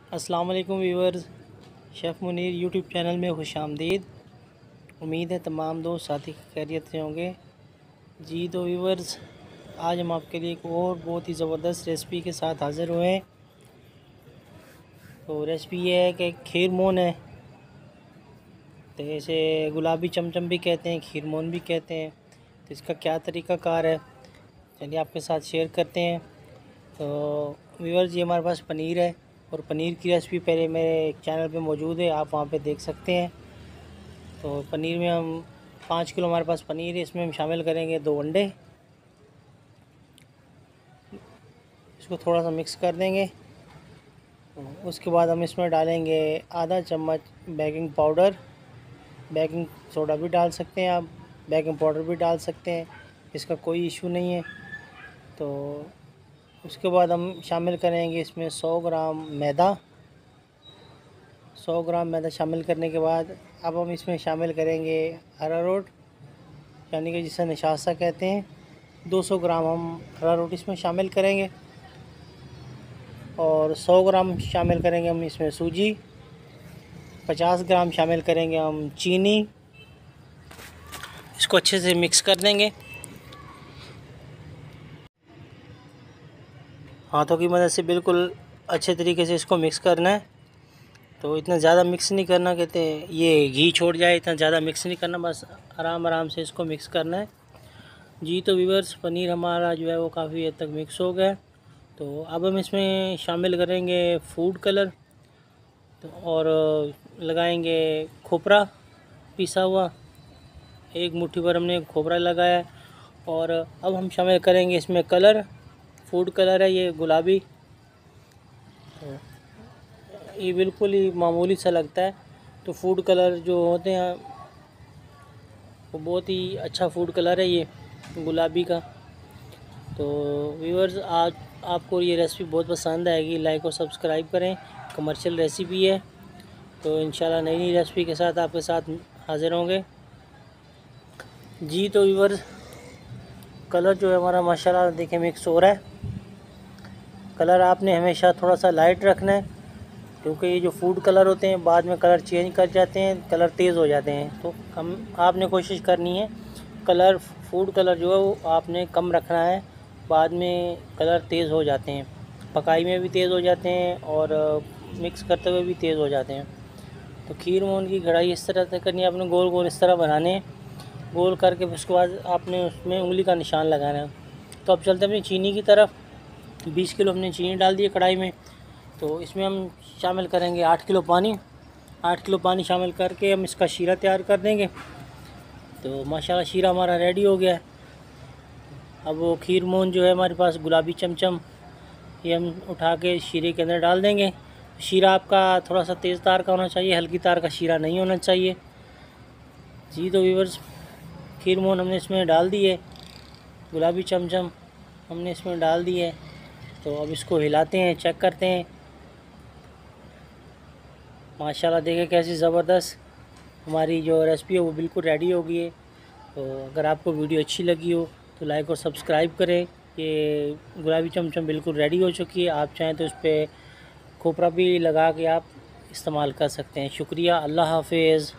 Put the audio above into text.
अस्सलाम वालेकुम viewers, chef Munir YouTube channel में खुशामदीद। उम्मीद है तमाम दोस्त साथी खैरियत से होंगे। जी तो व्यूअर्स, आज हम आपके लिए एक और बहुत ही ज़बरदस्त रेसिपी के साथ हाज़िर हुए हैं। तो रेसिपी ये है कि खीर मोहन है, तो इसे गुलाबी चमचम भी कहते हैं, खीर मोहन भी कहते हैं। तो इसका क्या तरीक़ाकार है, चलिए आपके साथ शेयर करते हैं। तो व्यूअर्स, ये हमारे पास पनीर है और पनीर की रेसिपी पहले मेरे चैनल पे मौजूद है, आप वहाँ पे देख सकते हैं। तो पनीर में हम 5 किलो हमारे पास पनीर है, इसमें हम शामिल करेंगे 2 अंडे। इसको थोड़ा सा मिक्स कर देंगे। उसके बाद हम इसमें डालेंगे आधा चम्मच बेकिंग पाउडर। बेकिंग सोडा भी डाल सकते हैं आप, बेकिंग पाउडर भी डाल सकते हैं, इसका कोई इशू नहीं है। तो उसके बाद हम शामिल करेंगे इसमें 100 ग्राम मैदा। 100 ग्राम मैदा शामिल करने के बाद अब हम इसमें शामिल करेंगे अरारोट, यानी कि जिसे निशासा कहते हैं। 200 ग्राम हम अरारोट इसमें शामिल करेंगे और 100 ग्राम शामिल करेंगे हम इसमें सूजी। 50 ग्राम शामिल करेंगे हम चीनी। इसको अच्छे से मिक्स कर देंगे। हाथों की मदद से बिल्कुल अच्छे तरीके से इसको मिक्स करना है। तो इतना ज़्यादा मिक्स नहीं करना, कहते हैं ये घी छोड़ जाए, इतना ज़्यादा मिक्स नहीं करना, बस आराम आराम से इसको मिक्स करना है। जी तो व्यूअर्स, पनीर हमारा जो है वो काफ़ी हद तक मिक्स हो गया। तो अब हम इसमें शामिल करेंगे फूड कलर, तो और लगाएंगे खोपरा पिसा हुआ। एक मुट्ठी भर हमने खोपरा लगाया। और अब हम शामिल करेंगे इसमें कलर, फूड कलर है ये गुलाबी। तो ये बिल्कुल ही मामूली सा लगता है। तो फूड कलर जो होते हैं वो बहुत ही अच्छा फूड कलर है ये गुलाबी का। तो व्यूअर्स, आज आपको ये रेसिपी बहुत पसंद आएगी, लाइक और सब्सक्राइब करें। कमर्शियल रेसिपी है, तो इंशाल्लाह नई नई रेसिपी के साथ आपके साथ हाज़िर होंगे। जी तो व्यूअर्स, कलर जो है हमारा माशाल्लाह देखें मिक्स हो रहा है। कलर आपने हमेशा थोड़ा सा लाइट रखना है, क्योंकि ये जो फूड कलर होते हैं बाद में कलर चेंज कर जाते हैं, कलर तेज़ हो जाते हैं। तो आपने कोशिश करनी है कलर, फूड कलर जो है वो आपने कम रखना है, बाद में कलर तेज़ हो जाते हैं, पकाई में भी तेज़ हो जाते हैं और मिक्स करते हुए भी तेज़ हो जाते हैं। तो खीर मोहन की कढ़ाई इस तरह से करनी है, आपने गोल गोल इस तरह बनाने हैं। गोल करके उसके बाद आपने उसमें उंगली का निशान लगाना है। तो अब चलते हैं अपनी चीनी की तरफ। 20 किलो हमने चीनी डाल दी है कढ़ाई में। तो इसमें हम शामिल करेंगे 8 किलो पानी। 8 किलो पानी शामिल करके हम इसका शीरा तैयार कर देंगे। तो माशाल्लाह शीरा हमारा रेडी हो गया है। अब वो खीर मोहन जो है हमारे पास गुलाबी चमचम, ये हम उठा के शीरे के अंदर डाल देंगे। शीरा आपका थोड़ा सा तेज़ तार का होना चाहिए, हल्की तार का शीरा नहीं होना चाहिए। जी तो व्यूअर्स, खीर मोहन हमने इसमें डाल दी है, गुलाबी चमचम हमने इसमें डाल दी है। तो अब इसको हिलाते हैं, चेक करते हैं। माशाल्लाह देखें कैसी ज़बरदस्त हमारी जो रेसिपी है वो बिल्कुल रेडी हो गई है। तो अगर आपको वीडियो अच्छी लगी हो तो लाइक और सब्सक्राइब करें। ये गुलाबी चमचम बिल्कुल रेडी हो चुकी है, आप चाहें तो इस पर खोपरा भी लगा के आप इस्तेमाल कर सकते हैं। शुक्रिया, अल्लाह हाफिज़।